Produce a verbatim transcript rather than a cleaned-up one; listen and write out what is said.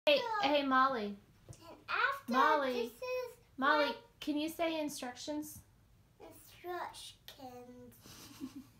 Hey, hey, Molly. And after Molly. this is Molly, can you say instructions? instructions.